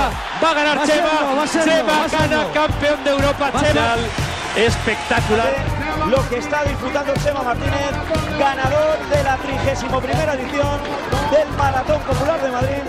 va a ganar Chema, Chema gana campeón de Europa, Chema. Espectacular lo que está disfrutando Chema Martínez, ganador de la 31ª edición del Maratón Popular de Madrid.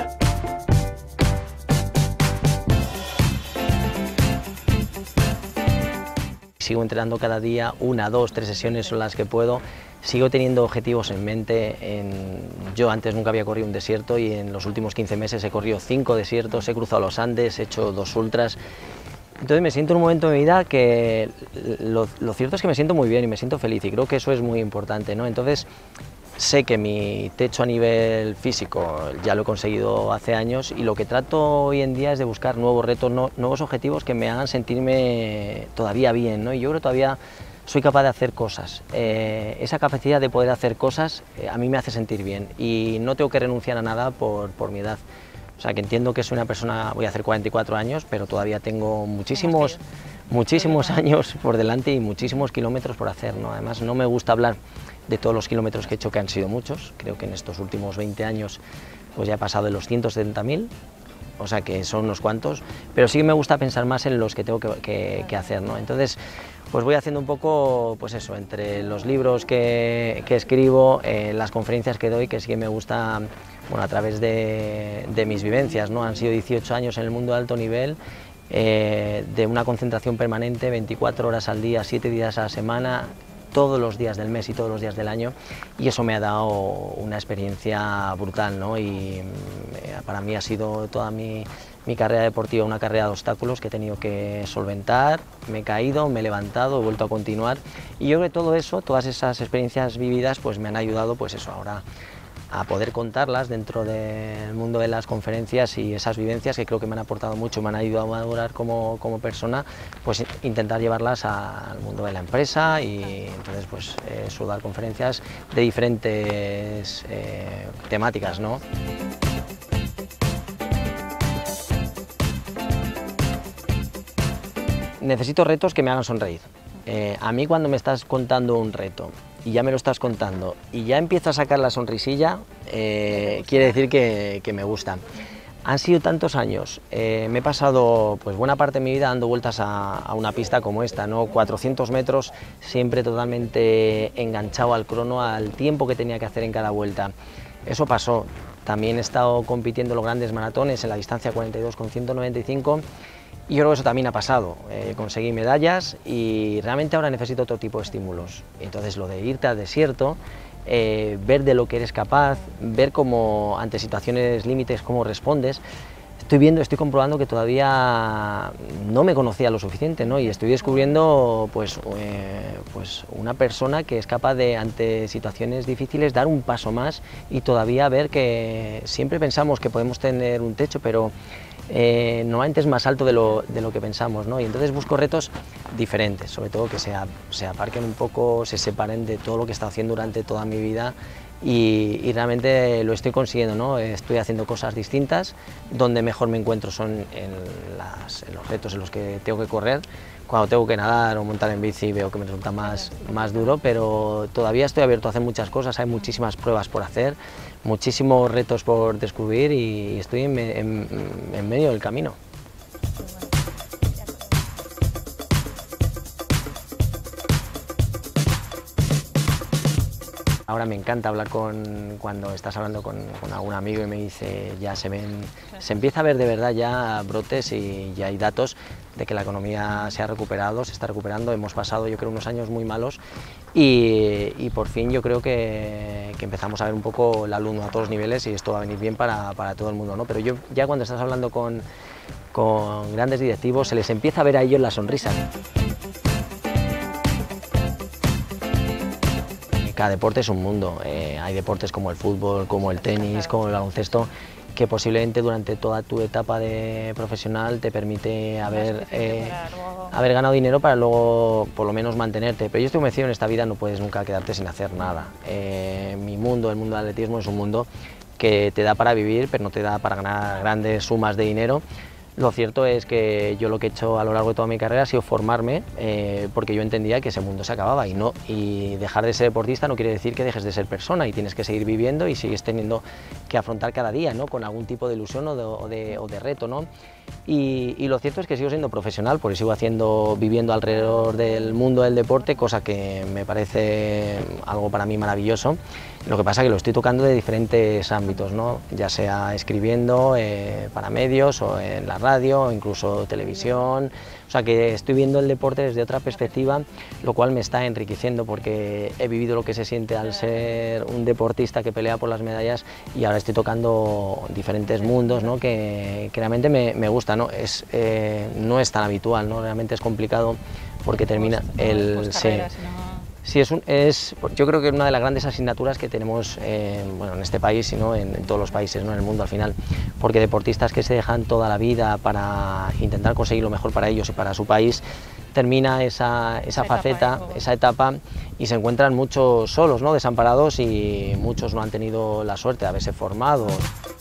Sigo entrenando cada día, 1, 2, 3 sesiones son las que puedo. Sigo teniendo objetivos en mente. Yo antes nunca había corrido un desierto y en los últimos 15 meses he corrido 5 desiertos, he cruzado los Andes, he hecho 2 ultras. Entonces me siento en un momento de mi vida que lo cierto es que me siento muy bien y me siento feliz y creo que eso es muy importante, ¿no? Entonces sé que mi techo a nivel físico ya lo he conseguido hace años y lo que trato hoy en día es de buscar nuevos retos, nuevos objetivos que me hagan sentirme todavía bien, ¿no? Y yo creo que todavía soy capaz de hacer cosas. Esa capacidad de poder hacer cosas a mí me hace sentir bien y no tengo que renunciar a nada por mi edad. O sea, que entiendo que soy una persona, voy a hacer 44 años, pero todavía tengo muchísimos años por delante y muchísimos kilómetros por hacer, ¿no? Además, no me gusta hablar de todos los kilómetros que he hecho, que han sido muchos. Creo que en estos últimos 20 años pues ya he pasado de los 170.000, o sea que son unos cuantos, pero sí me gusta pensar más en los que tengo que hacer, ¿no? Entonces, pues voy haciendo un poco, pues eso, entre los libros que escribo, las conferencias que doy, que sí que me gusta, bueno, a través de mis vivencias, ¿no? Han sido 18 años en el mundo de alto nivel, de una concentración permanente, 24 horas al día, 7 días a la semana, todos los días del mes y todos los días del año, y eso me ha dado una experiencia brutal, ¿no? Y para mí ha sido toda mi carrera deportiva una carrera de obstáculos que he tenido que solventar, me he caído, me he levantado, he vuelto a continuar, y yo creo que todo eso, todas esas experiencias vividas, pues me han ayudado, pues eso, ahora a poder contarlas dentro del mundo de las conferencias y esas vivencias que creo que me han aportado mucho, me han ayudado a madurar como persona, pues intentar llevarlas al mundo de la empresa y entonces pues suelo dar conferencias de diferentes temáticas, ¿no? Necesito retos que me hagan sonreír. A mí cuando me estás contando un reto y ya me lo estás contando y ya empiezo a sacar la sonrisilla, quiere decir que me gusta. Han sido tantos años, me he pasado pues buena parte de mi vida dando vueltas a una pista como esta, ¿no? 400 metros, siempre totalmente enganchado al crono, al tiempo que tenía que hacer en cada vuelta. Eso pasó. También he estado compitiendo en los grandes maratones en la distancia 42 con 195. Y yo creo que eso también ha pasado, conseguí medallas y realmente ahora necesito otro tipo de estímulos. Entonces lo de irte al desierto, ver de lo que eres capaz, ver cómo ante situaciones límites cómo respondes, estoy comprobando que todavía no me conocía lo suficiente, ¿no? Y estoy descubriendo pues una persona que es capaz de ante situaciones difíciles dar un paso más y todavía ver que siempre pensamos que podemos tener un techo, pero normalmente es más alto de lo que pensamos, ¿no? Y entonces busco retos diferentes, sobre todo que se aparquen un poco, se separen de todo lo que he estado haciendo durante toda mi vida y realmente lo estoy consiguiendo, ¿no? Estoy haciendo cosas distintas, donde mejor me encuentro son en los retos en los que tengo que correr, cuando tengo que nadar o montar en bici veo que me resulta más duro, pero todavía estoy abierto a hacer muchas cosas, hay muchísimas pruebas por hacer, muchísimos retos por descubrir y estoy en medio del camino. Ahora me encanta hablar cuando estás hablando con algún amigo y me dice, ya se empieza a ver de verdad ya brotes y ya hay datos de que la economía se ha recuperado, se está recuperando, hemos pasado yo creo unos años muy malos y por fin yo creo que empezamos a ver un poco la luz a todos los niveles y esto va a venir bien para todo el mundo, ¿no? Pero yo ya cuando estás hablando con grandes directivos se les empieza a ver a ellos la sonrisa. Cada deporte es un mundo, hay deportes como el fútbol, como el tenis, como el baloncesto, que posiblemente durante toda tu etapa de profesional te permite haber ganado dinero para luego por lo menos mantenerte, pero yo estoy convencido en esta vida no puedes nunca quedarte sin hacer nada. Mi mundo, el mundo del atletismo es un mundo que te da para vivir, pero no te da para ganar grandes sumas de dinero. Lo cierto es que yo lo que he hecho a lo largo de toda mi carrera ha sido formarme porque yo entendía que ese mundo se acababa y dejar de ser deportista no quiere decir que dejes de ser persona y tienes que seguir viviendo y sigues teniendo que afrontar cada día, ¿no? Con algún tipo de ilusión o de reto, ¿no? Y lo cierto es que sigo siendo profesional, porque sigo viviendo alrededor del mundo del deporte, cosa que me parece algo para mí maravilloso. Lo que pasa es que lo estoy tocando de diferentes ámbitos, ¿no? Ya sea escribiendo para medios o en la radio o incluso televisión. O sea que estoy viendo el deporte desde otra perspectiva, lo cual me está enriqueciendo porque he vivido lo que se siente al ser un deportista que pelea por las medallas y ahora estoy tocando diferentes mundos, ¿no? que realmente me gusta, ¿no? No es tan habitual, ¿no? Realmente es complicado porque termina el... Sí, yo creo que es una de las grandes asignaturas que tenemos bueno, en este país y ¿no? en todos los países, ¿no? En el mundo al final, porque deportistas que se dejan toda la vida para intentar conseguir lo mejor para ellos y para su país, termina esa faceta, esa etapa y se encuentran muchos solos, ¿no? Desamparados, y muchos no han tenido la suerte de haberse formado.